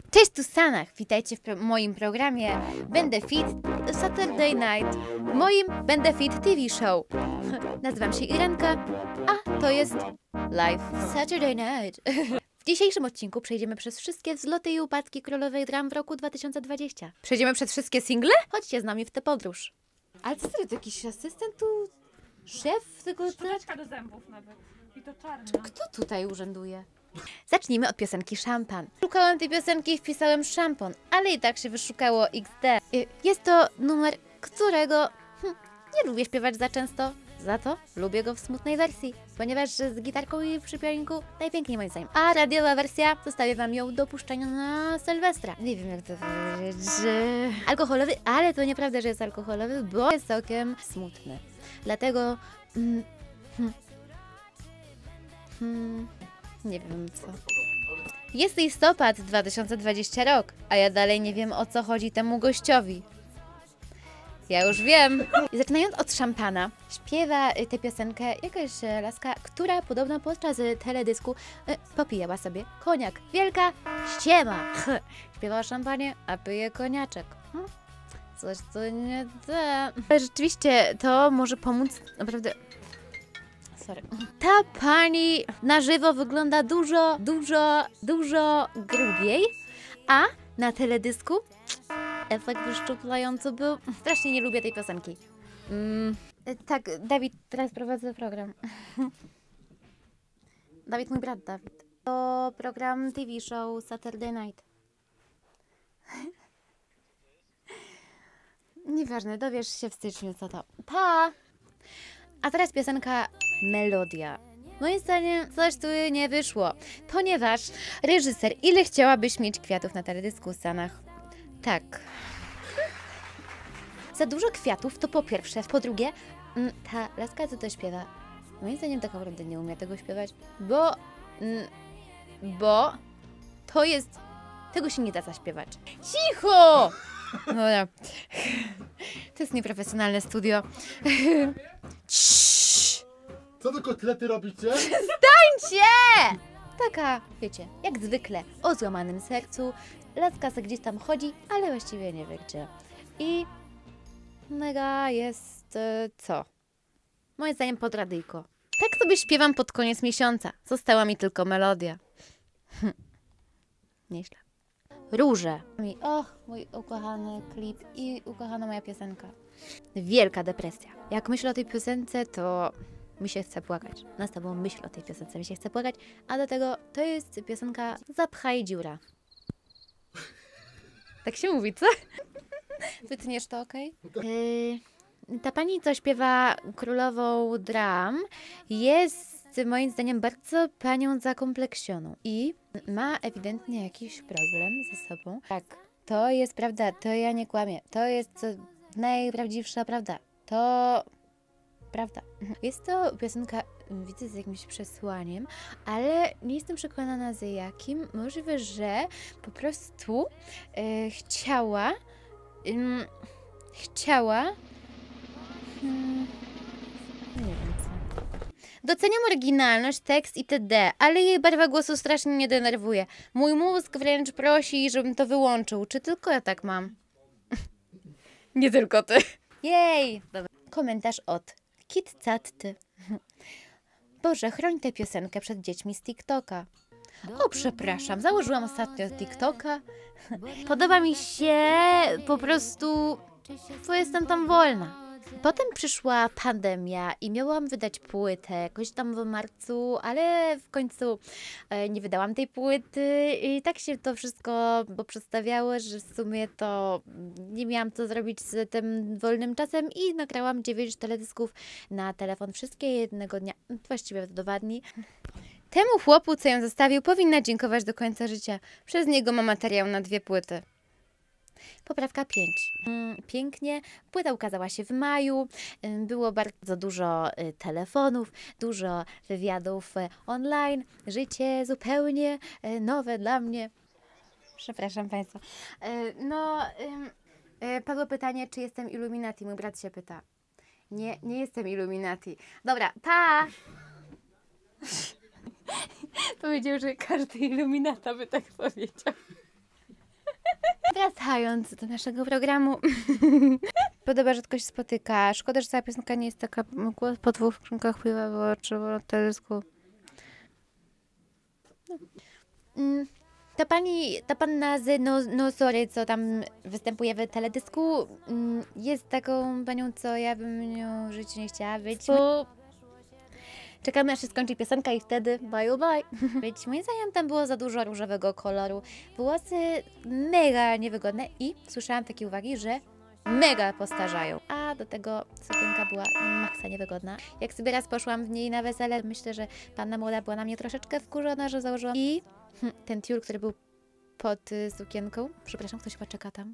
Cześć, tu Sanach. Witajcie w moim programie Będę Fit Saturday Night, moim Będę Fit TV show. Nazywam się Irenka, a to jest Live Saturday Night. W dzisiejszym odcinku przejdziemy przez wszystkie wzloty i upadki królowej dram w roku 2020. Przejdziemy przez wszystkie single? Chodźcie z nami w tę podróż. Ale co to jakiś asystent tu? Szef tego... Szczoteczka do zębów nawet. I to czarna. Kto tutaj urzęduje? Zacznijmy od piosenki Szampan. Szukałam tej piosenki i wpisałem szampon, ale i tak się wyszukało XD. Jest to numer, którego nie lubię śpiewać za często. Za to lubię go w smutnej wersji, ponieważ z gitarką i przypiorinku najpiękniej moim zdaniem. A radiowa wersja, zostawię wam ją do puszczenia na Sylwestra. Nie wiem jak to powiedzieć, alkoholowy, ale to nieprawda, że jest alkoholowy, bo jest całkiem smutny. Dlatego... nie wiem co. Jest listopad 2020 rok, a ja dalej nie wiem o co chodzi temu gościowi. Ja już wiem. Zaczynając od Szampana, śpiewa tę piosenkę jakaś laska, która podobno podczas teledysku popijała sobie koniak. Wielka ściema. Śpiewa o szampanie, a pije koniaczek. Coś to nie da. Ale rzeczywiście to może pomóc naprawdę... Sorry. Ta pani na żywo wygląda dużo grubiej, a na teledysku efekt wyszczuplający był. Strasznie nie lubię tej piosenki. Tak, Dawid, teraz prowadzę program. Dawid, mój brat Dawid. To program TV show Saturday Night. Nieważne, dowiesz się w styczniu co to. Pa! A teraz piosenka Melodia. Moim zdaniem coś tu nie wyszło, ponieważ reżyser, ile chciałabyś mieć kwiatów na teledysku, Sanach? Tak. Za dużo kwiatów to po pierwsze, po drugie, ta laska co to śpiewa, moim zdaniem tak naprawdę nie umie tego śpiewać, bo to jest, tego się nie da zaśpiewać. Cicho! Dobra. To jest nieprofesjonalne studio. Co to kotlety robicie? Stańcie! Taka, wiecie, jak zwykle, o złamanym sercu. Laska se gdzieś tam chodzi, ale właściwie nie wie gdzie. I mega jest co? Moim zdaniem pod radyjko. Tak sobie śpiewam pod koniec miesiąca. Została mi tylko melodia. Nieźle. Róże. Och, mój ukochany klip i ukochana moja piosenka. Wielka depresja. Jak myślę o tej piosence, to mi się chce płakać. Na tobą myśl o tej piosence, mi się chce płakać, a do tego to jest piosenka Zapchaj dziura. Tak się mówi, co? Wytniesz to, okej? Ta pani, co śpiewa królową dram, jest moim zdaniem bardzo panią zakompleksioną i ma ewidentnie jakiś problem ze sobą. Tak, to jest prawda, to ja nie kłamię, to jest najprawdziwsza prawda, to prawda. Jest to piosenka, widzę, z jakimś przesłaniem, ale nie jestem przekonana z jakim. Możliwe, że po prostu chciała nie wiem co. Doceniam oryginalność, tekst itd., ale jej barwa głosu strasznie mnie denerwuje. Mój mózg wręcz prosi, żebym to wyłączył. Czy tylko ja tak mam? Nie tylko ty. Jej! Dobra. Komentarz od KitCatTy. Boże, chroń tę piosenkę przed dziećmi z TikToka. O, przepraszam, założyłam ostatnio TikToka. Podoba mi się po prostu, bo jestem tam wolna. Potem przyszła pandemia i miałam wydać płytę jakoś tam w marcu, ale w końcu nie wydałam tej płyty i tak się to wszystko poprzestawiało, że w sumie to nie miałam co zrobić z tym wolnym czasem i nagrałam 9 teledysków na telefon, wszystkie jednego dnia, właściwie w 2 dni. Temu chłopu, co ją zostawił, powinna dziękować do końca życia. Przez niego ma materiał na 2 płyty. Poprawka 5. Pięknie. Płyta ukazała się w maju. Było bardzo dużo telefonów, dużo wywiadów online. Życie zupełnie nowe dla mnie. Przepraszam Państwa. Padło pytanie, czy jestem Illuminati. Mój brat się pyta. Nie jestem Illuminati. Dobra, pa! Powiedział, że każdy Illuminata by tak powiedział. wracając do naszego programu. Podoba, że tylko się spotyka. Szkoda, że cała piosenka nie jest taka po dwóch skrzynkach pływa, bo trzeba telesku. Ta panna z Nozory, co tam występuje w teledysku, jest taką panią, co ja bym nią w życiu nie chciała być. Bo czekamy, aż się skończy piosenka i wtedy bye bye. Być moim zdaniem tam było za dużo różowego koloru. Włosy mega niewygodne i słyszałam takie uwagi, że mega postarzają. A do tego sukienka była maksa niewygodna. Jak sobie raz poszłam w niej na wesele, myślę, że panna młoda była na mnie troszeczkę wkurzona, że założyłam. I ten tiul, który był pod sukienką. Przepraszam, ktoś chyba czeka tam.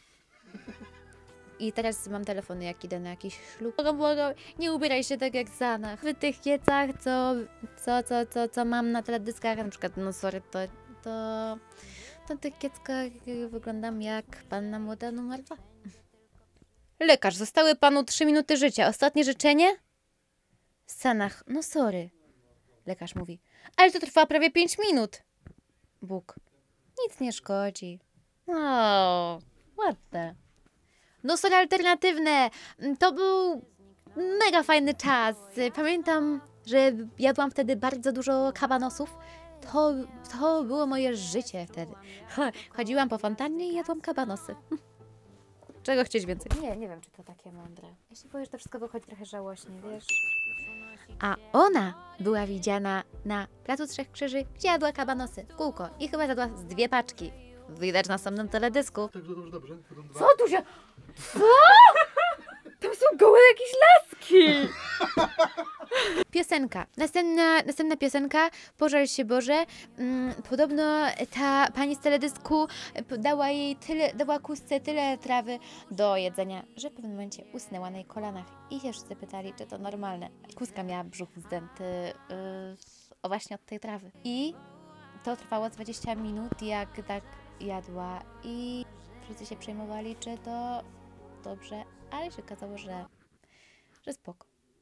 I teraz mam telefony, jak idę na jakiś ślub. Błagam, nie ubieraj się tak jak Zanach. W tych kiecach, co mam na teledyskach, na przykład, no sorry, to na tych kieckach wyglądam jak panna młoda numer 2. Lekarz, zostały panu 3 minuty życia. Ostatnie życzenie? Sanach, no sorry. Lekarz mówi, ale to trwa prawie 5 minut. Bóg, nic nie szkodzi. O, ładne. No sorry, alternatywne. To był mega fajny czas. Pamiętam, że jadłam wtedy bardzo dużo kabanosów. To było moje życie wtedy. Chodziłam po fontannie i jadłam kabanosy. Czego chcieć więcej? Nie wiem, czy to takie mądre. Ja się boję, że to wszystko wychodzi trochę żałośnie, wiesz? A ona była widziana na Placu Trzech Krzyży, gdzie jadła kabanosy w kółko. I chyba jadła z 2 paczki. Widać na samym teledysku. Tak, dobrze. Co tu się... Co? Tam są gołe jakieś laski! Piosenka. Następna piosenka. Pożal się Boże. Podobno ta pani z teledysku dała kózce tyle trawy do jedzenia, że w pewnym momencie usnęła na jej kolanach. I się wszyscy pytali, czy to normalne. Kózka miała brzuch zdęty właśnie od tej trawy. I to trwało 20 minut, jak tak jadła. I wszyscy się przejmowali, czy to dobrze, ale się okazało, że spoko.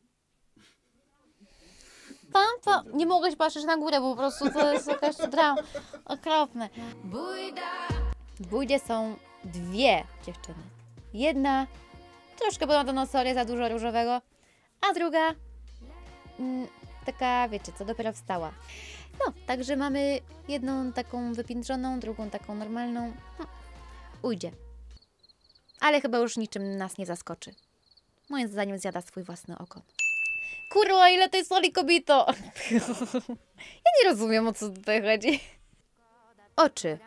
Nie mogłeś patrzeć na górę, bo po prostu to jest jakaś drama. Okropne. W bójdzie są 2 dziewczyny. Jedna troszkę ponad Nozory, za dużo różowego, a druga taka, wiecie co, dopiero wstała. No, także mamy jedną taką wypiętrzoną, drugą taką normalną. Ujdzie. Ale chyba już niczym nas nie zaskoczy. Moim zdaniem zjada swój własny ogon. Kurwa, ile tej soli, kobito! Ja nie rozumiem, o co tutaj chodzi. Oczy.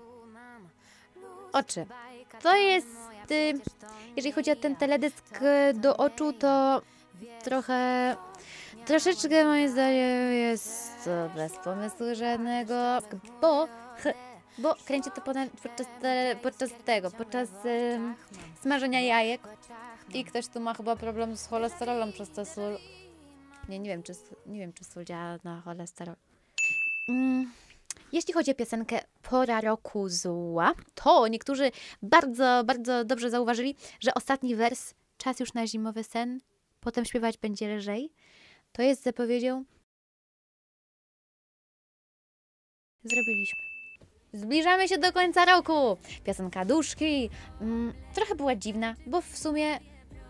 To jest... jeżeli chodzi o ten teledysk do oczu, to troszeczkę moim zdaniem jest bez pomysłu żadnego, bo kręci to podczas smażenia jajek i ktoś tu ma chyba problem z cholesterolem przez to sól. Nie wiem, czy sól działa na cholesterol. Jeśli chodzi o piosenkę Pora roku zła, to niektórzy bardzo, bardzo dobrze zauważyli, że ostatni wers, czas już na zimowy sen, potem śpiewać będzie lżej, to jest zapowiedzią. Zrobiliśmy. Zbliżamy się do końca roku. Piosenka Duszki. Trochę była dziwna, bo w sumie...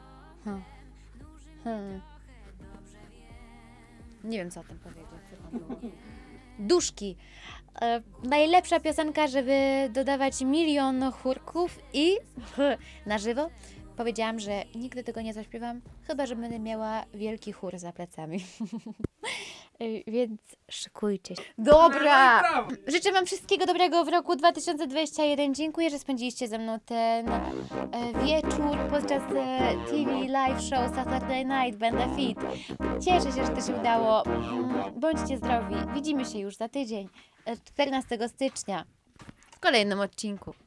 Nie wiem, co o tym powiedzieć. Duszki. Najlepsza piosenka, żeby dodawać 1 milion chórków i na żywo. Powiedziałam, że nigdy tego nie zaśpiewam, chyba że będę miała wielki chór za plecami. Więc szykujcie się. Dobra! Życzę wam wszystkiego dobrego w roku 2021. Dziękuję, że spędziliście ze mną ten wieczór podczas TV Live Show Saturday Night Będę Fit. Cieszę się, że to się udało. Bądźcie zdrowi. Widzimy się już za tydzień, 14 stycznia, w kolejnym odcinku.